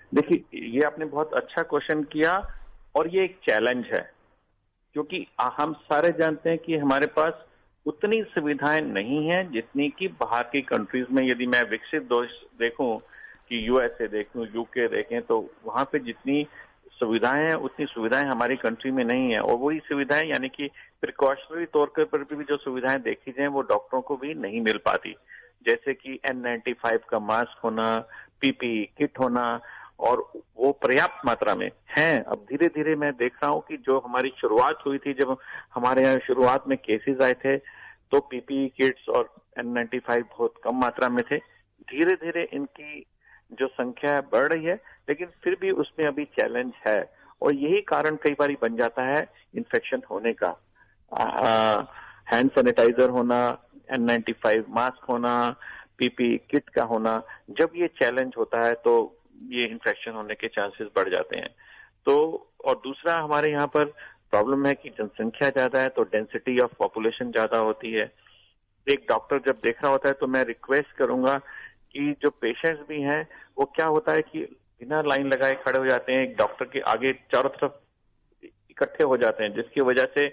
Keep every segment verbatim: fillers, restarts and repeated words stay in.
देखिए, ये आपने बहुत अच्छा क्वेश्चन किया और ये एक चैलेंज है, क्योंकि हम सारे जानते हैं कि हमारे पास उतनी सुविधाएं नहीं हैं जितनी कि बाहर की कंट्रीज में। यदि मैं विकसित देश देखूं कि यूएसए देखूं, यूके देखें, तो वहां पे जितनी सुविधाएं हैं उतनी सुविधाएं हमारी कंट्री में नहीं है। और वही सुविधाएं यानी कि प्रिकॉशनरी तौर पर भी जो सुविधाएं देखी जाए वो डॉक्टरों को भी नहीं मिल पाती, जैसे कि एन नाइन्टी फाइव का मास्क होना, पीपीई किट होना, और वो पर्याप्त मात्रा में हैं। अब धीरे धीरे मैं देख रहा हूं कि जो हमारी शुरुआत हुई थी, जब हमारे यहाँ शुरुआत में केसेस आए थे, तो पीपीई किट्स और एन नाइन्टी फाइव बहुत कम मात्रा में थे। धीरे धीरे इनकी जो संख्या है बढ़ रही है, लेकिन फिर भी उसमें अभी चैलेंज है, और यही कारण कई बार बन जाता है इन्फेक्शन होने का। हैंड सैनिटाइजर होना, एन नाइन्टी फाइव मास्क होना, पीपीई किट का होना, जब ये चैलेंज होता है तो ये इन्फेक्शन होने के चांसेस बढ़ जाते हैं। तो और दूसरा, हमारे यहाँ पर प्रॉब्लम है कि जनसंख्या ज्यादा है, तो डेंसिटी ऑफ पॉपुलेशन ज्यादा होती है। एक डॉक्टर जब देख रहा होता है तो मैं रिक्वेस्ट करूंगा कि जो पेशेंट्स भी हैं, वो क्या होता है कि बिना लाइन लगाए खड़े हो जाते हैं, एक डॉक्टर के आगे चारों तरफ इकट्ठे हो जाते हैं, जिसकी वजह से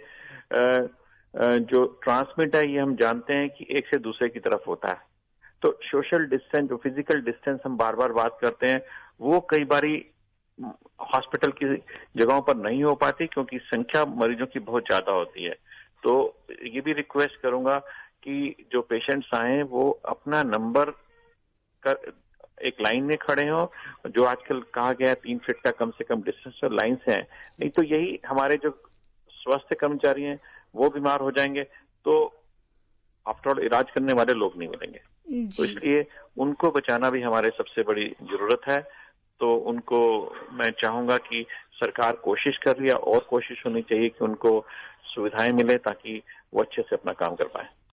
जो ट्रांसमिट है ये हम जानते हैं कि एक से दूसरे की तरफ होता है। तो सोशल डिस्टेंस, जो फिजिकल डिस्टेंस हम बार बार बात करते हैं, वो कई बारी हॉस्पिटल की जगहों पर नहीं हो पाती, क्योंकि संख्या मरीजों की बहुत ज्यादा होती है। तो ये भी रिक्वेस्ट करूंगा कि जो पेशेंट्स आए वो अपना नंबर कर एक लाइन में खड़े हो, जो आजकल कहा गया है तीन फीट का कम से कम डिस्टेंस और लाइन से है। नहीं तो यही हमारे जो स्वास्थ्य कर्मचारी हैं वो बीमार हो जाएंगे, तो आफ्टरऑल इलाज करने वाले लोग नहीं मिलेंगे। तो इसलिए उनको बचाना भी हमारे सबसे बड़ी जरूरत है। तो उनको मैं चाहूंगा कि सरकार कोशिश कर रही है, और कोशिश होनी चाहिए कि उनको सुविधाएं मिले ताकि वो अच्छे से अपना काम कर पाए।